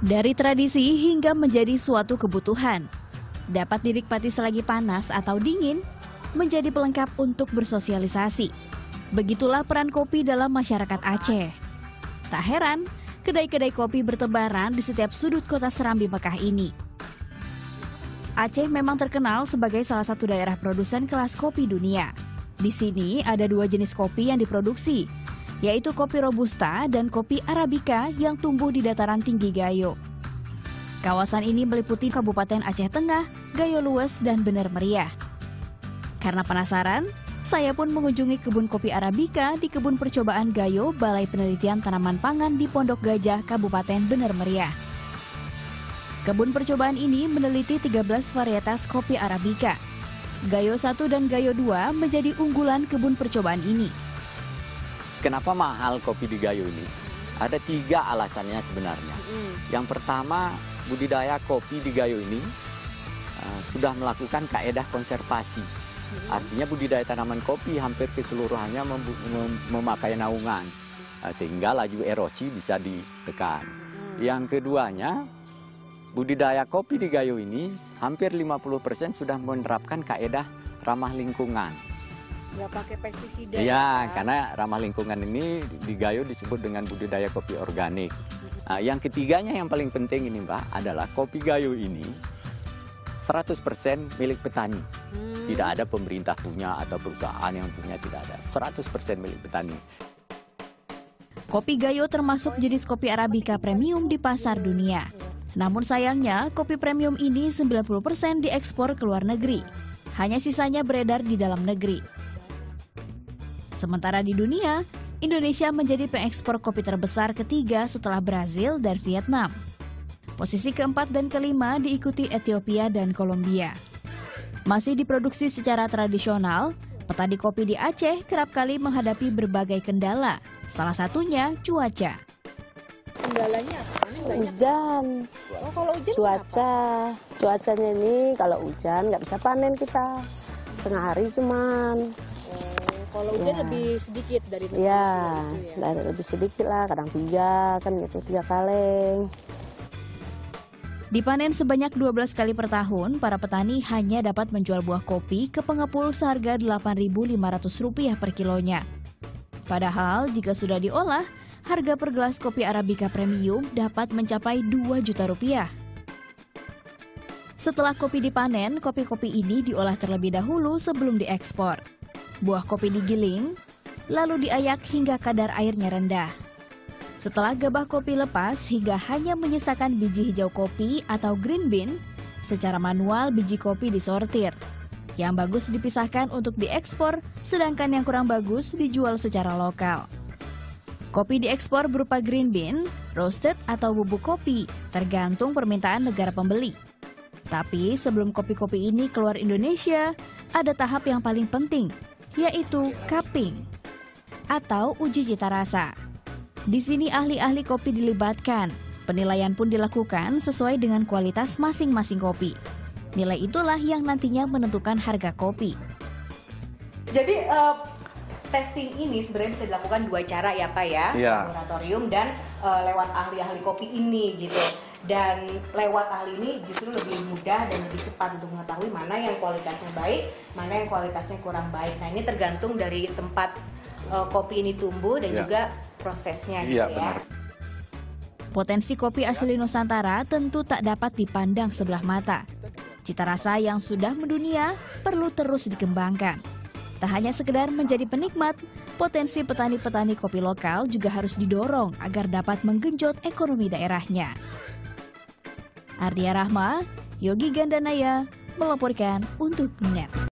Dari tradisi hingga menjadi suatu kebutuhan, dapat dinikmati selagi panas atau dingin, menjadi pelengkap untuk bersosialisasi. Begitulah peran kopi dalam masyarakat Aceh. Tak heran, kedai-kedai kopi bertebaran di setiap sudut kota Serambi Mekah ini. Aceh memang terkenal sebagai salah satu daerah produsen kelas kopi dunia. Di sini ada dua jenis kopi yang diproduksi, yaitu kopi Robusta dan kopi Arabica yang tumbuh di dataran tinggi Gayo. Kawasan ini meliputi Kabupaten Aceh Tengah, Gayo Lues, dan Bener Meriah. Karena penasaran, saya pun mengunjungi kebun kopi Arabica di Kebun Percobaan Gayo, Balai Penelitian Tanaman Pangan di Pondok Gajah, Kabupaten Bener Meriah. Kebun percobaan ini meneliti 13 varietas kopi Arabica. Gayo 1 dan Gayo 2 menjadi unggulan kebun percobaan ini. Kenapa mahal kopi di Gayo ini? Ada 3 alasannya sebenarnya. Yang pertama, budidaya kopi di Gayo ini sudah melakukan kaedah konservasi. Artinya budidaya tanaman kopi hampir keseluruhannya memakai naungan, sehingga laju erosi bisa ditekan. Yang keduanya, budidaya kopi di Gayo ini hampir 50% sudah menerapkan kaedah ramah lingkungan. Nggak pakai pestisida. Iya, karena ramah lingkungan ini di Gayo disebut dengan budidaya kopi organik. Nah, yang ketiganya yang paling penting ini Mbak, adalah kopi Gayo ini 100% milik petani. Tidak ada pemerintah punya atau perusahaan yang punya, tidak ada. 100% milik petani. Kopi Gayo termasuk jenis kopi Arabica premium di pasar dunia. Namun sayangnya, kopi premium ini 90% diekspor ke luar negeri. Hanya sisanya beredar di dalam negeri. Sementara di dunia, Indonesia menjadi pengekspor kopi terbesar ketiga setelah Brazil dan Vietnam. Posisi keempat dan kelima diikuti Ethiopia dan Kolombia. Masih diproduksi secara tradisional, petani kopi di Aceh kerap kali menghadapi berbagai kendala, salah satunya cuaca. Kendalanya apa? Hujan. Oh, kalau hujan Cuacanya ini kalau hujan nggak bisa panen kita. Setengah hari cuman. Kalau hujan lebih sedikit dari tempat ya, lebih sedikit lah, kadang 3 kan gitu, 3 kaleng. Dipanen sebanyak 12 kali per tahun, para petani hanya dapat menjual buah kopi ke pengepul seharga Rp8.500 per kilonya. Padahal jika sudah diolah, harga per gelas kopi Arabica premium dapat mencapai Rp2 juta. Setelah kopi dipanen, kopi-kopi ini diolah terlebih dahulu sebelum diekspor. Buah kopi digiling, lalu diayak hingga kadar airnya rendah. Setelah gabah kopi lepas hingga hanya menyisakan biji hijau kopi atau green bean, secara manual biji kopi disortir. Yang bagus dipisahkan untuk diekspor, sedangkan yang kurang bagus dijual secara lokal. Kopi diekspor berupa green bean, roasted atau bubuk kopi, tergantung permintaan negara pembeli. Tapi sebelum kopi-kopi ini keluar Indonesia, ada tahap yang paling penting, yaitu cupping atau uji cita rasa. Di sini ahli-ahli kopi dilibatkan. Penilaian pun dilakukan sesuai dengan kualitas masing-masing kopi. Nilai itulah yang nantinya menentukan harga kopi. Jadi testing ini sebenarnya bisa dilakukan 2 cara ya Pak ya, laboratorium dan lewat ahli-ahli kopi ini gitu. Dan lewat ahli ini justru lebih mudah dan lebih cepat untuk mengetahui mana yang kualitasnya baik, mana yang kualitasnya kurang baik. Nah ini tergantung dari tempat kopi ini tumbuh dan juga prosesnya gitu ya. Benar. Potensi kopi asli Nusantara tentu tak dapat dipandang sebelah mata. Cita rasa yang sudah mendunia perlu terus dikembangkan. Tak hanya sekedar menjadi penikmat, potensi petani-petani kopi lokal juga harus didorong agar dapat menggenjot ekonomi daerahnya. Ardia Rahma, Yogi Gandanaya melaporkan untuk NET.